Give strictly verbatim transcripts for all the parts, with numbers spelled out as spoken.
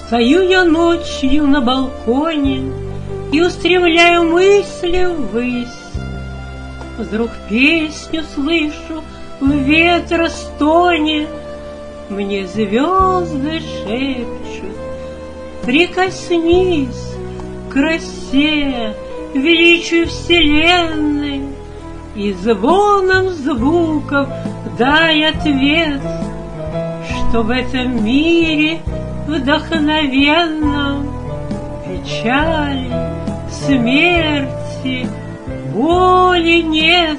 Стою я ночью на балконе и устремляю мысли ввысь. Вдруг песню слышу в ветростоне, мне звезды шепчут: прикоснись к красе, величию вселенной, и звоном звуков дай ответ, что в этом мире вдохновенном печали, смерти, боли нет,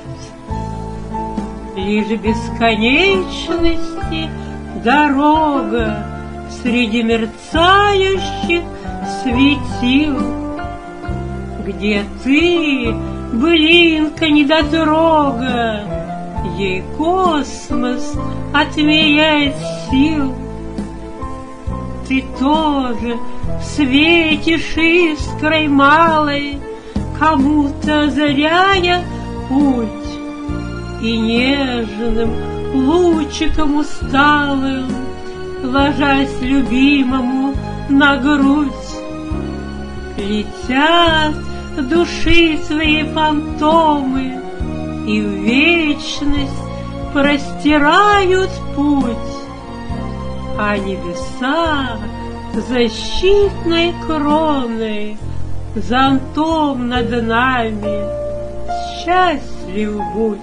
лишь бесконечности дорога среди мерцающих светил. Где ты, былинка недотрога, ей космос отмеряет сил. Ты тоже светишь искрой малой, кому-то озаряя путь, и нежным лучиком усталым, ложась любимому на грудь, летят души свои фантомы и в вечность простирают путь, а небеса защитной кроной, зонтом над нами, счастлив будь.